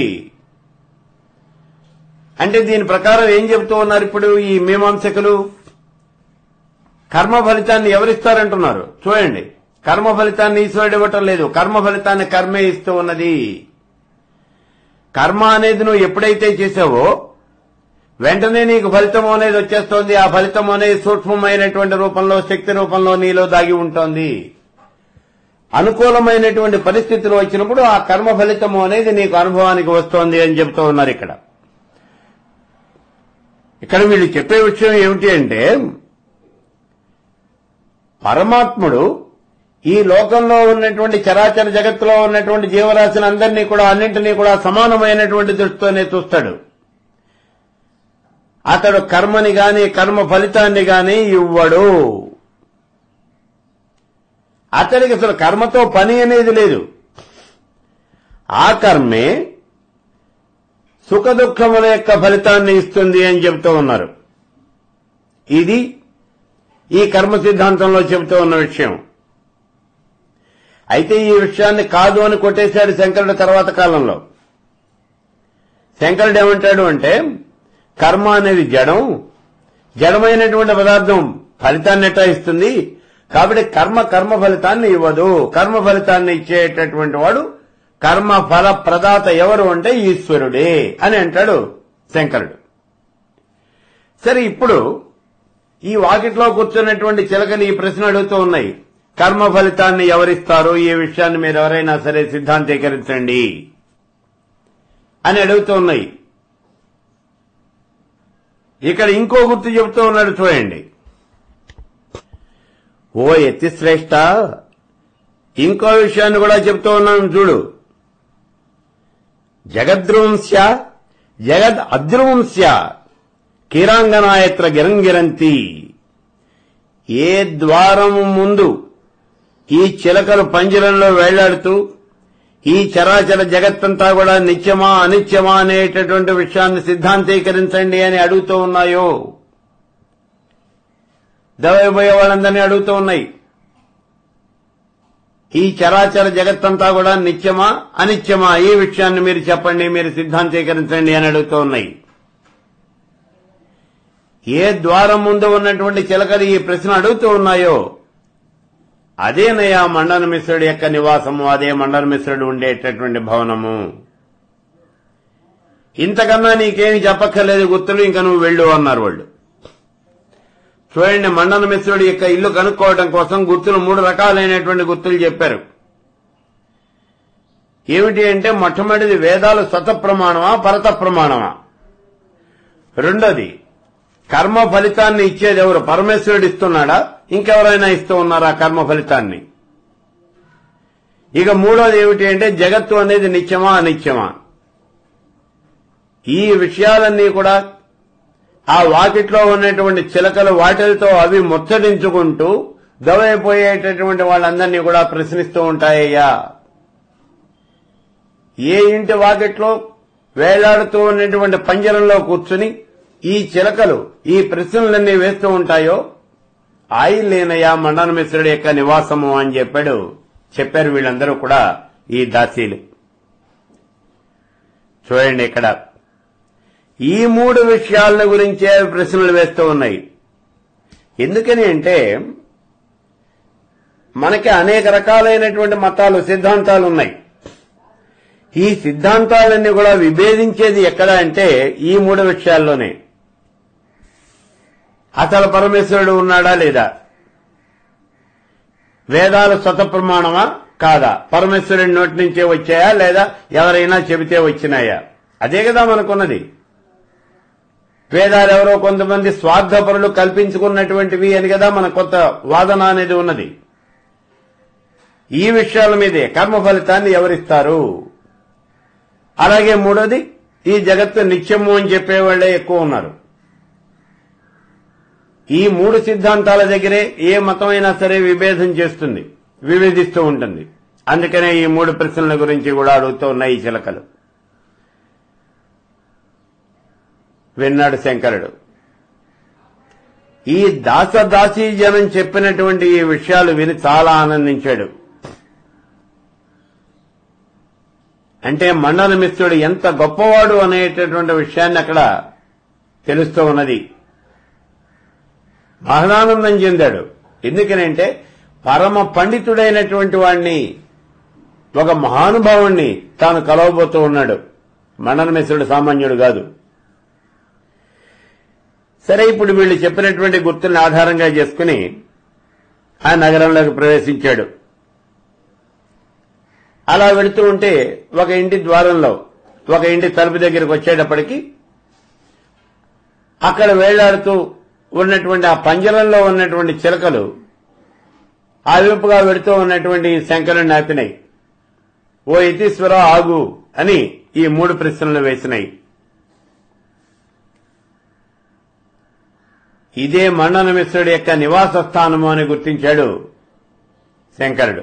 అంటే దీని ప్రకారం ఏం చెబుతూ ఉన్నారు ఇప్పుడు ఈ మీమాంసకులు? కర్మ ఫలితాన్ని ఎవరిస్తారంటున్నారు చూడండి. కర్మ ఫలితాన్ని ఈశ్వరుడు ఇవ్వటం లేదు, కర్మ ఫలితాన్ని కర్మే ఇస్తూ ఉన్నది. కర్మ అనేది నువ్వు ఎప్పుడైతే చేసావో వెంటనే నీకు ఫలితము అనేది వచ్చేస్తోంది. ఆ ఫలితం అనేది సూక్ష్మమైనటువంటి రూపంలో, శక్తి రూపంలో నీలో దాగి ఉంటుంది. అనుకూలమైనటువంటి పరిస్థితులు వచ్చినప్పుడు ఆ కర్మ ఫలితము అనేది నీకు అనుభవానికి వస్తోంది అని చెబుతూ ఉన్నారు ఇక్కడ. ఇక్కడ వీళ్ళు చెప్పే విషయం ఏమిటి అంటే పరమాత్ముడు ఈ లోకంలో ఉన్నటువంటి చరాచర జగత్తులో ఉన్నటువంటి జీవరాశిని అందరినీ కూడా అన్నింటినీ కూడా సమానమైనటువంటి దృష్టితోనే చూస్తాడు. అతడు కర్మని గాని కర్మ ఫలితాన్ని గాని ఇవ్వడు. అతడికి అసలు కర్మతో పని అనేది లేదు. ఆ కర్మే సుఖ దుఃఖముల యొక్క ఫలితాన్ని ఇస్తుంది అని చెబుతూ ఉన్నారు. ఇది ఈ కర్మ సిద్ధాంతంలో చెబుతూ ఉన్న విషయం. అయితే ఈ విషయాన్ని కాదు అని కొట్టేశాడు శంకరుడు తర్వాత కాలంలో. శంకరుడు ఏమంటాడు అంటే కర్మ అనేది జడం, జడమైనటువంటి పదార్థం ఫలితాన్ని ఎట్లా ఇస్తుంది, కాబట్టి కర్మ కర్మ ఫలితాన్ని ఇవ్వదు. కర్మ ఫలితాన్ని ఇచ్చేటటువంటి వాడు కర్మ ఫల ప్రదాత ఎవరు అంటే ఈశ్వరుడే అని అంటాడు శంకరుడు. సరే, ఇప్పుడు ఈ వాకిట్లో కూర్చున్నటువంటి చిలకలు ఈ ప్రశ్న అడుగుతూ ఉన్నాయి, కర్మ ఫలితాన్ని ఎవరిస్తారు, ఈ విషయాన్ని మీరు ఎవరైనా సరే సిద్ధాంతీకరించండి అని అడుగుతూ ఉన్నాయి. ఇక్కడ ఇంకో గుర్తు చెబుతూ ఉన్నాడు చూడండి. ఓ యతి శ్రేష్ఠ, ఇంకో విషయాన్ని కూడా చెబుతూ ఉన్నాను చూడు. జగద్రుంస్య జగద్ అద్రుంస్య కిరాంగనాయత్ర గిరంగిరంతి. ఏ ద్వారము ముందు ఈ చిలకలు పంజరంలో వేళ్లాడుతూ ఈ చరాచర జగత్తంతా కూడా నిత్యమా అనిత్యమా అనేటటువంటి విషయాన్ని సిద్ధాంతీకరించండి అని అడుగుతూ ఉన్నాయో, దవైపోయే వాళ్ళందరినీ అడుగుతూ ఉన్నాయి. ఈ చరాచర జగత్తంతా కూడా నిత్యమా అనిత్యమా ఈ విషయాన్ని మీరు చెప్పండి, మీరు సిద్ధాంతీకరించండి అని అడుగుతూ ఉన్నాయి. ఏ ద్వారం ముందు ఉన్నటువంటి చిలకలు ఈ ప్రశ్న అడుగుతూ ఉన్నాయో అదేనయ్యా మండన మిశ్రుడి యొక్క నివాసము, అదే మండన మిశ్రుడు ఉండేటటువంటి భవనము. ఇంతకన్నా నీకేమి చెప్పక్కర్లేదు గుర్తులు, ఇంకా నువ్వు వెళ్ళు అన్నారు వాళ్ళు. చూడండి, మండన మిశ్రుడి యొక్క ఇల్లు కనుక్కోవడం కోసం గుర్తులు మూడు రకాలైనటువంటి గుర్తులు చెప్పారు. ఏమిటి అంటే మొట్టమొదటిది వేదాలు స్వత ప్రమాణమా పరత ప్రమాణమా, రెండోది కర్మ ఫలితాన్ని ఇచ్చేది ఎవరు, పరమేశ్వరుడు ఇస్తున్నాడా ఇంకెవరైనా ఇస్తూ ఉన్నారా కర్మ ఫలితాన్ని. ఇక మూడోది ఏమిటి అంటే జగత్తు అనేది నిత్యమా అనిత్యమా. ఈ విషయాలన్నీ కూడా ఆ వాకిట్లో ఉన్నటువంటి చిలకలు వాటిలతో అవి ముచ్చటించుకుంటూ దవైపోయేటటువంటి వాళ్ళందరినీ కూడా ప్రశ్నిస్తూ ఉంటాయ్యా. ఏ ఇంటి వాకిట్లో వేలాడుతూ ఉన్నటువంటి పంజరంలో కూర్చుని ఈ చిలకలు ఈ ప్రశ్నలన్నీ వేస్తూ ఉంటాయో ఆయిల్లేనయ్యా మండన మిశ్రుడి యొక్క నివాసము అని చెప్పాడు చెప్పారు వీళ్ళందరూ కూడా ఈ దాసీలు. చూడండి, ఇక్కడ ఈ మూడు విషయాల గురించే ప్రశ్నలు వేస్తూ ఉన్నాయి. ఎందుకని అంటే మనకి అనేక రకాలైనటువంటి మతాలు సిద్ధాంతాలు ఉన్నాయి. ఈ సిద్ధాంతాలన్నీ కూడా విభేదించేది ఎక్కడ అంటే ఈ మూడు విషయాల్లోనే. అసలు పరమేశ్వరుడు ఉన్నాడా లేదా, వేదాలు స్వత ప్రమాణమా కాదా, పరమేశ్వరుడి నోటి నుంచే వచ్చాయా లేదా ఎవరైనా చెబితే వచ్చినాయా, అదే కదా మనకున్నది. వేదాలు ఎవరో కొంతమంది స్వార్థపరులు కల్పించుకున్నటువంటివి అని కదా మన కొత్త వాదన అనేది ఉన్నది. ఈ విషయాల మీదే కర్మ ఫలితాన్ని ఎవరిస్తారు. అలాగే మూడోది, ఈ జగత్తు నిత్యము అని చెప్పేవాళ్లే ఎక్కువ ఉన్నారు. ఈ మూడు సిద్ధాంతాల దగ్గరే ఏ మతమైనా సరే విభేదం చేస్తుంది, విభేదిస్తూ ఉంటుంది. అందుకనే ఈ మూడు ప్రశ్నల గురించి కూడా అడుగుతూ ఉన్నాయి ఈ చిలకలు. విన్నాడు శంకరుడు. ఈ దాసదాసీ జనం చెప్పినటువంటి ఈ విషయాలు విని చాలా ఆనందించాడు. అంటే మండన మిశ్రుడు ఎంత గొప్పవాడు అనేటటువంటి విషయాన్ని అక్కడ తెలుస్తూ ఉన్నది. మహదానందం చెందాడు. ఎందుకనంటే పరమ పండితుడైనటువంటి వాణ్ణి, ఒక మహానుభావుణ్ణి తాను కలవబోతూ ఉన్నాడు. మండన మిశ్రుడు సామాన్యుడు కాదు. సరే, ఇప్పుడు వీళ్ళు చెప్పినటువంటి గుర్తుల్ని ఆధారంగా చేసుకుని ఆ నగరంలోకి ప్రవేశించాడు. అలా వెళుతూ ఉంటే ఒక ఇంటి ద్వారంలో ఒక ఇంటి తలుపు దగ్గరికి వచ్చేటప్పటికి అక్కడ వేళ్లాడుతూ ఉన్నటువంటి ఆ పంజరంలో ఉన్నటువంటి చిలకలు ఆవిపుగా వెడుతూ ఉన్నటువంటి శంకరుని ఆపినాయి. ఓ యతీశ్వర ఆగు అని ఈ మూడు ప్రశ్నలు వేసినాయి. ఇదే మండన మిశ్రుడి యొక్క నివాస స్థానము అని గుర్తించాడు శంకరుడు.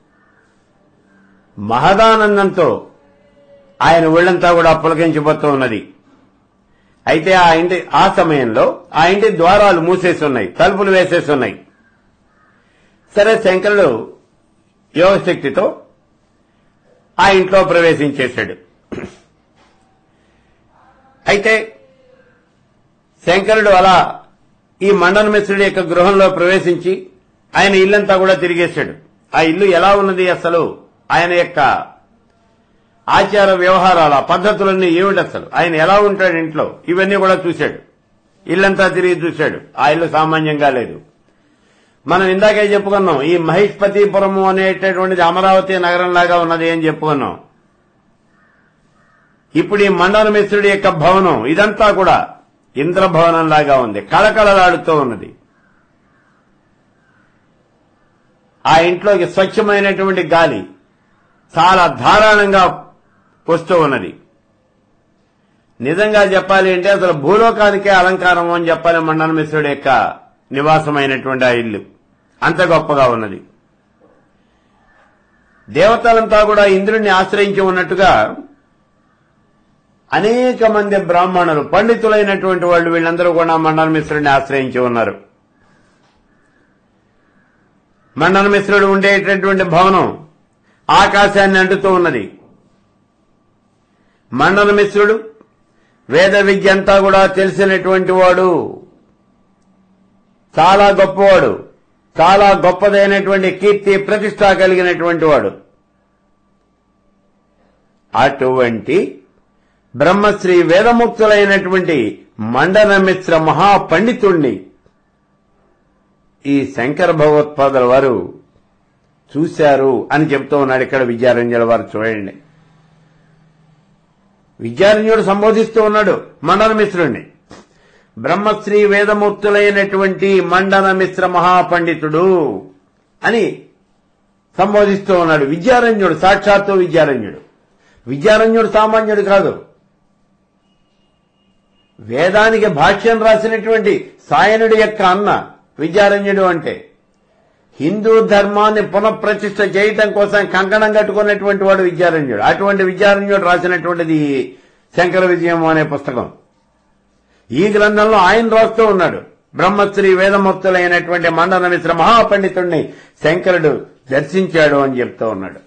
మహదానందంతో ఆయన ఒళ్లంతా కూడా పులకించిపోతూ ఉన్నది. అయితే ఆ ఇంటి ఆ సమయంలో ఆ ఇంటి ద్వారాలు మూసేసి ఉన్నాయి, తలుపులు వేసేసి ఉన్నాయి. సరే, శంకరుడు యోగశక్తితో ఆ ఇంట్లో ప్రవేశించేశాడు. అయితే శంకరుడు అలా ఈ మండన మిశ్రుడి యొక్క గృహంలో ప్రవేశించి ఆయన ఇల్లంతా కూడా తిరిగేశాడు. ఆ ఇల్లు ఎలా ఉన్నది, అసలు ఆయన యొక్క ఆచార వ్యవహారాల పద్ధతులన్నీ ఏమిటి, అసలు ఆయన ఎలా ఉంటాడు ఇంట్లో, ఇవన్నీ కూడా చూశాడు. ఇల్లంతా తిరిగి చూశాడు. ఆ ఇల్లు సామాన్యంగా లేదు. మనం ఇందాకే చెప్పుకున్నాం, ఈ మహిష్పతిపురము అనేటటువంటిది అమరావతి నగరం లాగా ఉన్నది అని చెప్పుకున్నాం. ఇప్పుడు ఈ మండన మిశ్రుడి యొక్క భవనం ఇదంతా కూడా ఇంద్రభవనం లాగా ఉంది, కళకళలాడుతూ ఉన్నది. ఆ ఇంట్లోకి స్వచ్ఛమైనటువంటి గాలి చాలా ధారాళంగా వస్తూ ఉన్నది. నిజంగా చెప్పాలి అంటే అసలు భూలోకానికే అలంకారం అని చెప్పాలి మండన మిశ్రుడి యొక్క నివాసమైనటువంటి ఆ ఇల్లు. అంత గొప్పగా ఉన్నది. దేవతలంతా కూడా ఇంద్రుణ్ణి ఆశ్రయించి ఉన్నట్టుగా అనేక మంది బ్రాహ్మణులు, పండితులైనటువంటి వాళ్ళు, వీళ్ళందరూ కూడా మండన మిశ్రుడిని ఆశ్రయించి ఉన్నారు. మండన మిశ్రుడు ఉండేటటువంటి భవనం ఆకాశాన్ని అంటుతూ ఉన్నది. మండన మిశ్రుడు వేద విద్య అంతా కూడా తెలిసినటువంటి వాడు, చాలా గొప్పవాడు, చాలా గొప్పదైనటువంటి కీర్తి ప్రతిష్ట కలిగినటువంటి వాడు. అటువంటి బ్రహ్మశ్రీ వేదముక్తులైనటువంటి మండన మిశ్ర మహాపండితుణ్ణి ఈ శంకర భగవత్పాదుల వారు చూశారు అని చెప్తూ ఉన్నాడు. ఇక్కడ విద్యారణ్యుల వారు చూడండి, విద్యారణ్యుడు సంబోధిస్తూ ఉన్నాడు మండన మిశ్రుడిని. బ్రహ్మశ్రీ వేదమూర్తులైనటువంటి మండన మిశ్ర మహాపండితుడు అని సంబోధిస్తూ ఉన్నాడు విద్యారణ్యుడు. సాక్షాత్తు విద్యారణ్యుడు. విద్యారణ్యుడు సామాన్యుడు కాదు. వేదానికి భాష్యం రాసినటువంటి సాయనుడి యొక్క అన్న విద్యారణ్యుడు. అంటే హిందూ ధర్మాన్ని పునఃప్రతిష్ఠ చేయటం కోసం కంకణం కట్టుకున్నటువంటి వాడు విద్యారణ్యుడు. అటువంటి విద్యారణ్యుడు రాసినటువంటిది శంకర విజయం అనే పుస్తకం. ఈ గ్రంథంలో ఆయన రాస్తూ ఉన్నాడు, బ్రహ్మశ్రీ వేదమూర్తులైనటువంటి మండన మిశ్ర మహాపండితుడిని శంకరుడు దర్శించాడు అని చెప్తూ ఉన్నాడు.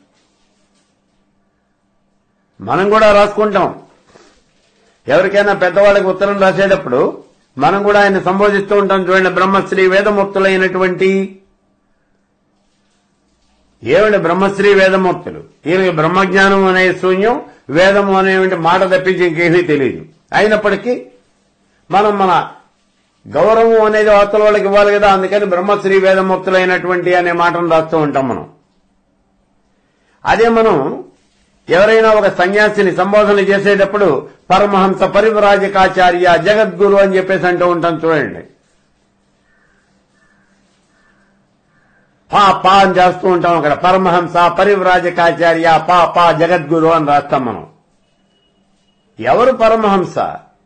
మనం కూడా రాసుకుంటాం. ఎవరికైనా పెద్దవాళ్ళకి ఉత్తరం రాసేటప్పుడు మనం కూడా ఆయన సంబోధిస్తూ ఉంటాం. చూడండి, బ్రహ్మశ్రీ వేదమూర్తులైనటువంటి, ఏమిటి బ్రహ్మశ్రీ వేదమూర్తులు, ఈయనకి బ్రహ్మజ్ఞానం అనే శూన్యం, వేదము అనేటువంటి మాట తప్పించి ఇంకేమీ తెలియదు. అయినప్పటికీ మనం మన గౌరవం అనేది అవతల వాళ్ళకి ఇవ్వాలి కదా, అందుకని బ్రహ్మశ్రీ వేదమూర్తులైనటువంటి అనే మాటను రాస్తూ ఉంటాం మనం. అదే మనం ఎవరైనా ఒక సన్యాసిని సంబోధన చేసేటప్పుడు పరమహంస పరివ్రాజకాచార్య జగద్గురు అని చెప్పేసి అంటూ ఉంటాం. చూడండి, పా పా అని చేస్తూ ఉంటాం. అక్కడ పరమహంస పరివ్రాజకాచార్య పా పా జగద్గురు అని రాస్తాం మనం. ఎవరు పరమహంస?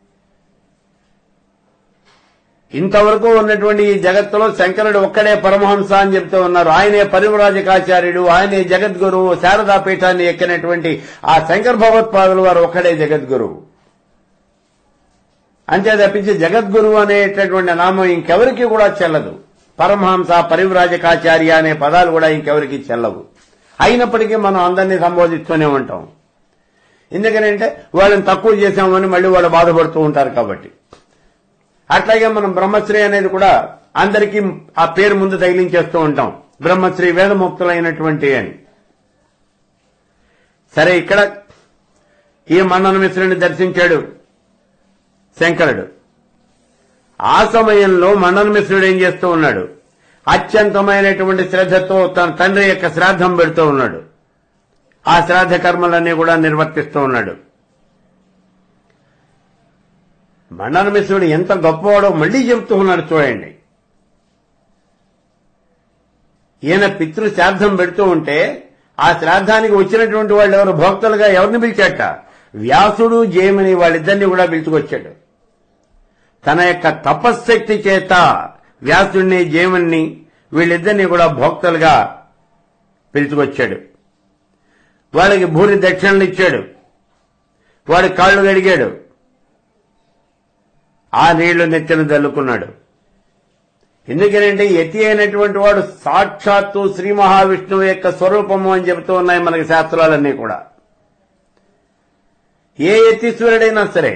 ఇంతవరకు ఉన్నటువంటి ఈ జగత్తులో శంకరుడు ఒక్కడే పరమహంస అని చెప్తూ ఉన్నారు. ఆయనే పరివ్రాజకాచార్యుడు, ఆయనే జగద్గురువు. శారదా పీఠాన్ని ఎక్కినటువంటి ఆ శంకర భగవత్పాదుల వారు ఒక్కడే జగద్గురువు. అంతే తప్పించి జగద్గురువు అనేటటువంటి నామం ఇంకెవరికి కూడా చెల్లదు. పరమహంస పరివ్రాజకాచార్య అనే పదాలు కూడా ఇంకెవరికి చెల్లవు. అయినప్పటికీ మనం అందరినీ సంబోధిస్తూనే ఉంటాం. ఎందుకనంటే వాళ్ళని తక్కువ చేశామని మళ్ళీ వాళ్ళు బాధపడుతూ ఉంటారు కాబట్టి. అట్లాగే మనం బ్రహ్మశ్రీ అనేది కూడా అందరికీ ఆ పేరు ముందు తగిలించేస్తూ ఉంటాం, బ్రహ్మశ్రీ వేదముక్తులైనటువంటి అని. సరే, ఇక్కడ ఈ మండన మిశ్రుడిని దర్శించాడు శంకరుడు. ఆ సమయంలో మండన మిశ్రుడు ఏం చేస్తూ ఉన్నాడు? అత్యంతమైనటువంటి శ్రద్ధతో తన తండ్రి యొక్క శ్రాద్ధం పెడుతూ ఉన్నాడు. ఆ శ్రాద్ధ కర్మలన్నీ కూడా నిర్వర్తిస్తూ ఉన్నాడు. మండన మిశ్రుడు ఎంత గొప్పవాడో మళ్లీ చెబుతూ ఉన్నాడు చూడండి. ఈయన పితృ శ్రాద్ధం పెడుతూ ఉంటే ఆ శ్రాద్ధానికి వచ్చినటువంటి వాళ్ళు ఎవరు భక్తులుగా ఎవరిని పిలిచాట? వ్యాసుడు జైమిని వాళ్ళిద్దరిని కూడా పిలుచుకొచ్చాడు. తన యొక్క తపశ్శక్తి చేత వ్యాసుడిని జైమిని వీళ్ళిద్దరినీ కూడా భక్తులుగా పిలుచుకొచ్చాడు. వాళ్ళకి భూరి దక్షిణలు ఇచ్చాడు. వాడి కాళ్లు గడిగాడు. ఆ నీళ్లు నెత్తిన చల్లుకున్నాడు. ఎందుకనంటే యతి అయినటువంటి వాడు సాక్షాత్తు శ్రీ మహావిష్ణువు యొక్క స్వరూపము అని చెబుతూ ఉన్నాయి మనకి శాస్త్రాలన్నీ కూడా. ఏ యతీశ్వరుడైనా సరే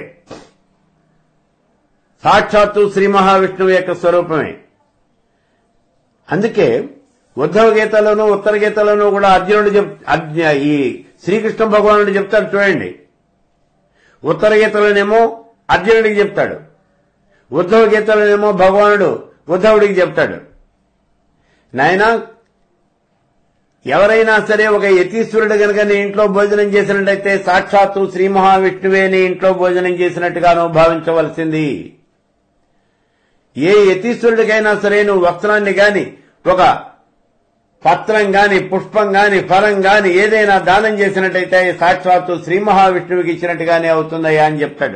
సాక్షాత్తు శ్రీ మహావిష్ణువు యొక్క స్వరూపమే. అందుకే ఉద్ధవ గీతలోనూ ఉత్తర గీతలోనూ కూడా అర్జునుడు చెప్ ఈ శ్రీకృష్ణ భగవానుడు చెప్తాడు చూడండి. ఉత్తర గీతలోనేమో అర్జునుడికి చెప్తాడు, ఉద్ధవ గీతలోనేమో భగవానుడు ఉద్ధవుడికి చెప్తాడు. నాయనా, ఎవరైనా సరే ఒక యతీశ్వరుడు గనక నీ ఇంట్లో భోజనం చేసినట్టయితే సాక్షాత్తు శ్రీ మహావిష్ణువే నీ ఇంట్లో భోజనం చేసినట్టుగాను భావించవలసింది. ఏ యతీశ్వరుడికైనా సరే నువ్వు వస్త్రాన్ని గాని, ఒక పత్రం గాని, పుష్పం గాని, ఫలం గాని ఏదైనా దానం చేసినట్టయితే సాక్షాత్తు శ్రీ మహావిష్ణువుకి ఇచ్చినట్టుగానే అవుతుందయ్యా అని చెప్తాడు.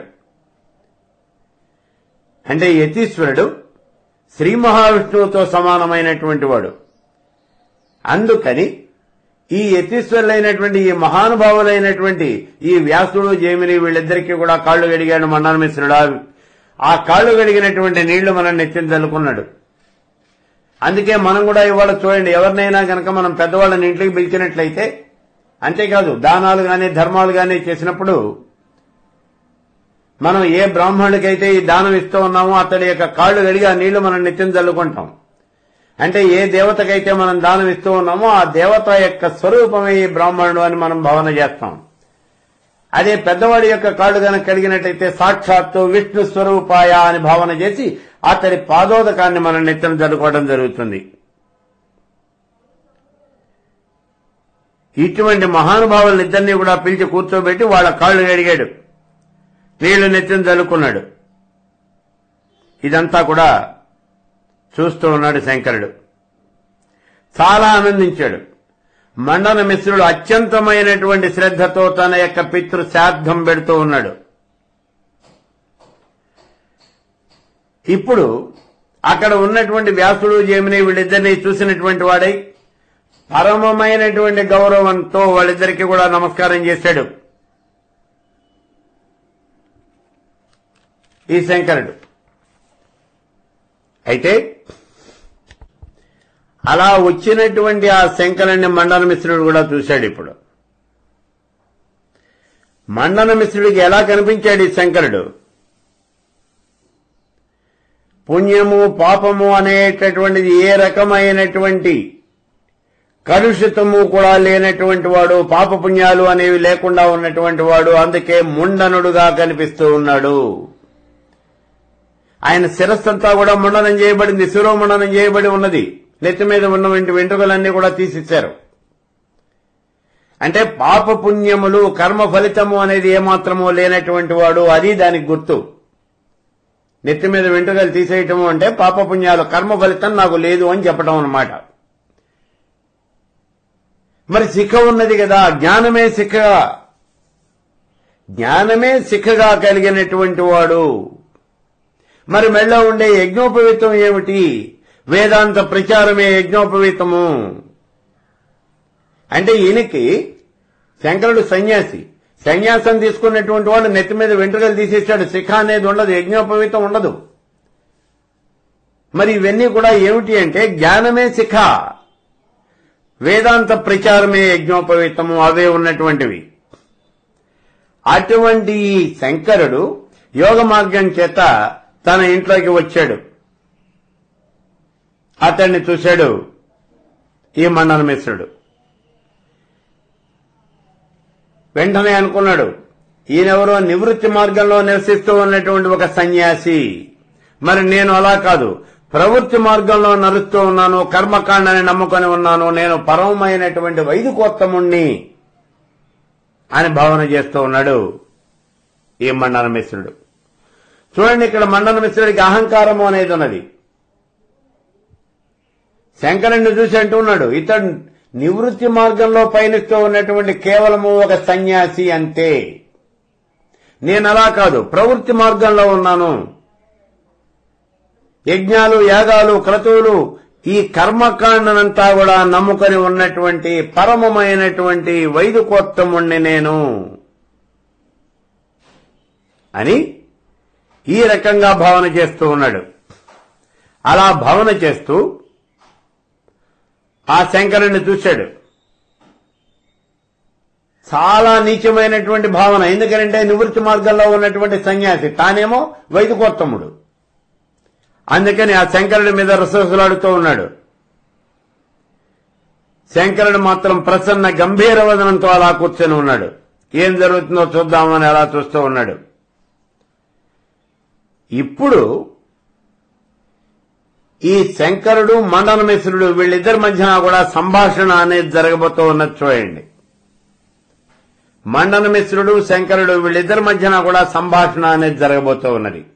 అంటే యతీశ్వరుడు శ్రీ మహావిష్ణువుతో సమానమైనటువంటి వాడు. అందుకని ఈ యతీశ్వరులైనటువంటి ఈ మహానుభావులైనటువంటి ఈ వ్యాసుడు జైమిని వీళ్ళిద్దరికీ కూడా కాళ్లు గడిగాడు మండన మిశ్రుడు. ఆ కాళ్లు గడిగినటువంటి నీళ్లు మనం నెత్తిన చల్లుకున్నాడు. అందుకే మనం కూడా ఇవాళ చూడండి, ఎవరినైనా కనుక మనం పెద్దవాళ్ళని ఇంట్లోకి పిలిచినట్లయితే, అంతేకాదు దానాలు గాని ధర్మాలు గాని చేసినప్పుడు మనం ఏ బ్రాహ్మణుడికైతే ఈ దానం ఇస్తూ ఉన్నామో అతడి యొక్క కాళ్లు గడిగి ఆ నీళ్లు మనం నెత్తిన చల్లుకుంటాం. అంటే ఏ దేవతకైతే మనం దానం ఇస్తూ ఉన్నామో ఆ దేవత యొక్క స్వరూపమే ఈ బ్రాహ్మణుడు అని మనం భావన చేస్తాం. అదే పెద్దవాడి యొక్క కాళ్లు కనుక కడిగినట్టయితే సాక్షాత్తు విష్ణు స్వరూపాయ అని భావన చేసి అతడి పాదోదకాన్ని మనం నెత్తిన చల్లుకోవడం జరుగుతుంది. ఇటువంటి మహానుభావులనిద్దరినీ కూడా పిలిచి కూర్చోబెట్టి వాళ్ళ కాళ్లు కడిగాడు, నీళ్లు నెత్తిన చల్లుకున్నాడు. ఇదంతా కూడా చూస్తూ ఉన్నాడు శంకరుడు. చాలా ఆనందించాడు. మండన మిశ్రుడు అత్యంతమైనటువంటి శ్రద్ధతో తన యొక్క పితృ శ్రాద్ధం పెడుతూ ఉన్నాడు. ఇప్పుడు అక్కడ ఉన్నటువంటి వ్యాసుడు జైమిని వీళ్ళిద్దరినీ చూసినటువంటి వాడై పరమమైనటువంటి గౌరవంతో వాళ్ళిద్దరికీ కూడా నమస్కారం చేశాడు ఈ శంకరుడు. అయితే అలా వచ్చినటువంటి ఆ శంకరుని మండన మిశ్రుడు కూడా చూశాడు. ఇప్పుడు మండన మిశ్రుడికి ఎలా కనిపించాడు ఈ శంకరుడు? పుణ్యము పాపము అనేటటువంటిది ఏ రకమైనటువంటి కలుషితము కూడా లేనటువంటి వాడు, పాపపుణ్యాలు అనేవి లేకుండా ఉన్నటువంటి వాడు. అందుకే ముండనుడుగా కనిపిస్తూ ఉన్నాడు. ఆయన శిరస్సంతా కూడా ముండనం చేయబడింది, శిరోముండనం చేయబడి ఉన్నది. నెత్తి మీద ఉన్నటువంటి వెంట్రుకలన్నీ కూడా తీసిచ్చారు. అంటే పాపపుణ్యములు కర్మ ఫలితము అనేది ఏమాత్రమూ లేనటువంటి వాడు. అది దానికి గుర్తు. నెత్తి మీద వెంట్రుకలు తీసేయటము అంటే పాపపుణ్యాలు కర్మ ఫలితం నాకు లేదు అని చెప్పడం అన్నమాట. మరి శిఖ ఉన్నది కదా, జ్ఞానమే శిఖ, జ్ఞానమే శిఖగా కలిగినటువంటి వాడు. మరి మెళ్ళో ఉండే యజ్ఞోపవీతం ఏమిటి? వేదాంత ప్రచారమే యజ్ఞోపవీతము. అంటే ఈయనకి శంకరుడు సన్యాసి, సన్యాసం తీసుకున్నటువంటి వాడు నెత్తి మీద వెంట్రుకలు తీసేశాడు. శిఖ అనేది ఉండదు, యజ్ఞోపవీతం ఉండదు. మరి ఇవన్నీ కూడా ఏమిటి అంటే జ్ఞానమే శిఖ, వేదాంత ప్రచారమే యజ్ఞోపవీతము, అవే ఉన్నటువంటివి. అటువంటి ఈ శంకరుడు యోగ మార్గం చేత తన ఇంట్లోకి వచ్చాడు. అతన్ని చూశాడు ఈ మండన మిశ్రుడు. వెంటనే అనుకున్నాడు, ఈయనెవరో నివృత్తి మార్గంలో నివసిస్తూ ఉన్నటువంటి ఒక సన్యాసి. మరి నేను అలా కాదు, ప్రవృత్తి మార్గంలో నడుస్తూ ఉన్నాను, కర్మకాండని నమ్ముకొని ఉన్నాను, నేను పరమమైనటువంటి వైదికోత్తముణ్ణి అని భావన చేస్తూ ఉన్నాడు ఈ మండన మిశ్రుడు. చూడండి, ఇక్కడ మండన మిశ్రుడికి అహంకారము అనేది ఉన్నది. శంకరుణ్ణి చూసి అంటున్నాడు, ఇతడు నివృత్తి మార్గంలో పయనిస్తూ ఉన్నటువంటి కేవలము ఒక సన్యాసి అంతే. నేను అలా కాదు, ప్రవృత్తి మార్గంలో ఉన్నాను. యజ్ఞాలు, యాగాలు, క్రతువులు, ఈ కర్మకాండనంతా కూడా నమ్ముకొని ఉన్నటువంటి పరమమైనటువంటి వైదికోత్తముణ్ణి నేను అని ఈ రకంగా భావన చేస్తూ ఉన్నాడు. అలా భావన చేస్తూ ఆ శంకరుణ్ణి చూశాడు. చాలా నీచమైనటువంటి భావన. ఎందుకంటే నివృత్తి మార్గంలో ఉన్నటువంటి సన్యాసి, తానేమో వైదికోత్తముడు. అందుకని ఆ శంకరుడి మీద రసరసలాడుతూ ఉన్నాడు. శంకరుడు మాత్రం ప్రసన్న గంభీర వదనంతో అలా కూర్చొని ఉన్నాడు. ఏం జరుగుతుందో చూద్దామని అలా చూస్తూ ఉన్నాడు. ఇప్పుడు ఈ శంకరుడు, మండన మిశ్రుడు వీళ్ళిద్దరి మధ్యన కూడా సంభాషణ అనేది జరగబోతూ ఉన్నది చూడండి. మండన మిశ్రుడు, శంకరుడు వీళ్ళిద్దరి మధ్యన కూడా సంభాషణ అనేది జరగబోతూ ఉన్నది.